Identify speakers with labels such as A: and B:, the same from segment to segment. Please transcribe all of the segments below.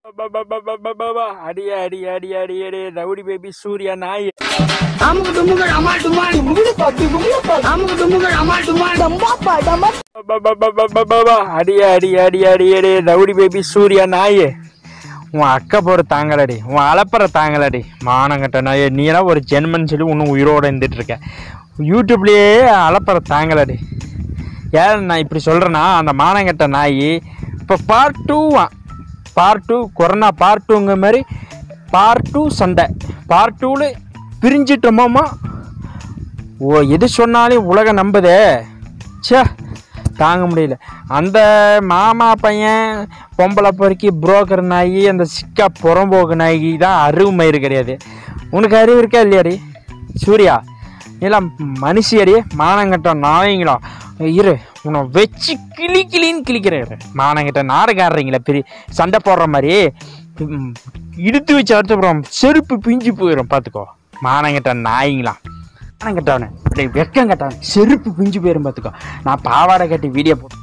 A: அடி அடி அடி அடி அடி ரவுடி பேபி சூர்யா நாய். அடி அடி அடி அடி அடி ரவுடி பேபி சூர்யா நாய். உன் அக்கா போற தாங்கலடி, உன் அலப்பற தாங்கலடி. மானங்கட்ட நாய், நீ எல்லாம் ஒரு ஜென்மன் சொல்லி இன்னும் உயிரோட இருந்துட்டு இருக்க. யூடியூப்லயே அலப்பற தாங்கலடி. ஏன் நான் இப்படி சொல்றேன்னா, அந்த மானங்கட்ட நாய் இப்போ பார்ட் 2 கொரோனா பார்ட் 2ங்க மாதிரி பார்ட் 2 சண்டை. பார்ட் 2ல பிரிஞ்சிட்டோமாம்மா. எது சொன்னாலும் உலகம் நம்புதே. சே, தாங்க முடியல. அந்த மாமா பையன் பொம்பளை பொறுக்கி புரோக்கர் நாயி, அந்த சிக்கா புறம்போக்கு நாயி தான் அறிவு மயிறு கிடையாது. உனக்கு அறிவு இருக்கா இல்லையாடி சூர்யா? எல்லாம் மனுஷியடி, மானங்கட்ட நாயங்களா. இரு, உன்னை வச்சு கிளின்னு கிளிக்கிறேன். மானங்கிட்ட நாடகாடுறீங்களா பெரிய சண்டை போடுற மாதிரி இழுத்து வச்சு அடுத்தப்புறம் செருப்பு பிஞ்சு போயிடும். பார்த்துக்கோ, மானங்கிட்ட நாய்ங்களா. மானங்கிட்டவனே, வெக்கம் கட்டவன், செருப்பு பிஞ்சு போயிடும். பார்த்துக்கோ, நான் பாவாடை கட்டி வீடியோ போட்டு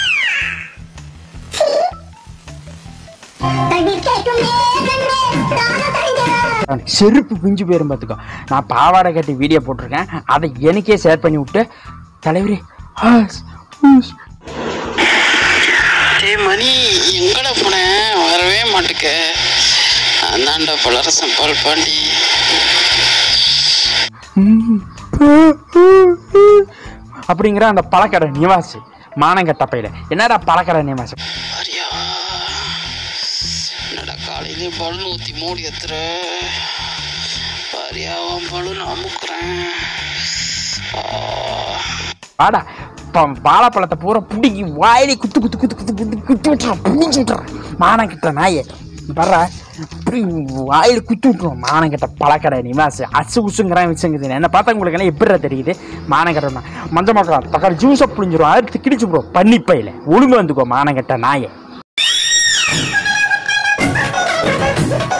A: செருப்பு பிஞ்சு போயிடும். பார்த்துக்கோ, நான் பாவாடை கட்டி வீடியோ போட்டிருக்கேன். அதை எனக்கே ஷேர் பண்ணி விட்டு, தலைவரே
B: மணி எங்கட போனேன், வரவே மாட்டுக்க. அந்தாண்ட பலரசம் பால் பாண்டி
A: அப்படிங்கிற அந்த பழக்கடை நிவாசி மானங்கட்ட பையில. என்னடா பழக்கடை நிவாசி?
B: என்னடா காலையிலே பலூன் ஊற்றி மூடி எத்துற பாரியாவும் பலூன் அமுக்குறேன்.
A: வாடா, வாழைப்பழத்தை பூரா பிடிக்கி வாயிலே குத்து குத்து குத்து குத்து குத்து குத்தி விட்டுறோம், பிடிச்சி விட்டுறோம். மானங்கிட்ட நாயை வர்ற இப்படி வாயில் குத்தி விட்டுருவோம். மானங்கிட்ட பழக்கடை நிவாசி அசு உசுங்கிறான் விசுங்குது. என்ன பார்த்தா உங்களுக்கு என்ன எப்படி தெரியுது? மானங்கிட்ட மஞ்சள் மக்களா தக்காளி ஜூஸை புளிஞ்சிரும், அடுத்து கிடிச்சு போடுவோம். பன்னிப்பையில ஒழுங்கு வந்துக்கோ மானங்கிட்ட நாயை.